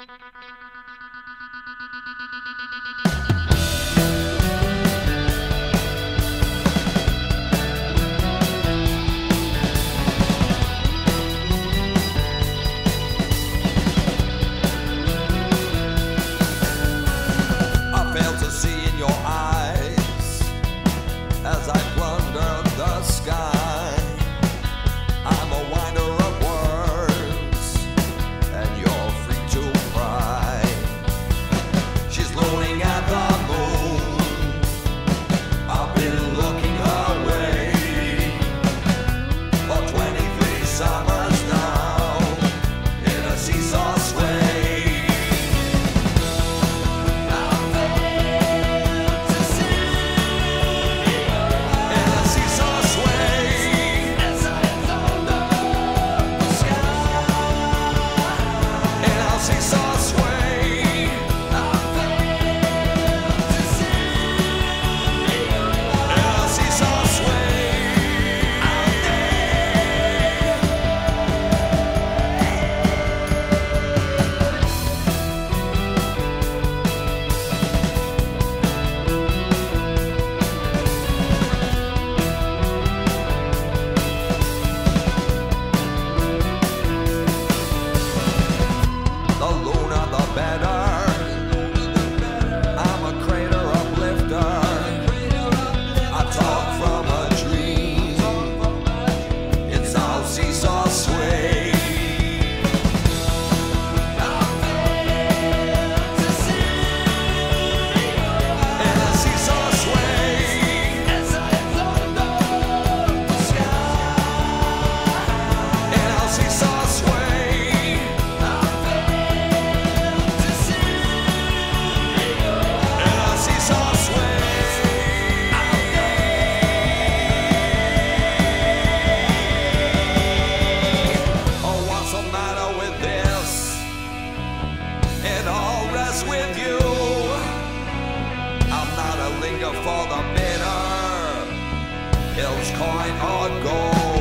As I plunder the sky, I'm a winder of words, and you're free to pry. She's looking at the moon. I've been looking her way for 23 summers now in a seesaw sway. With you, I'm not a linger for the bitter, hills, coin, or gold.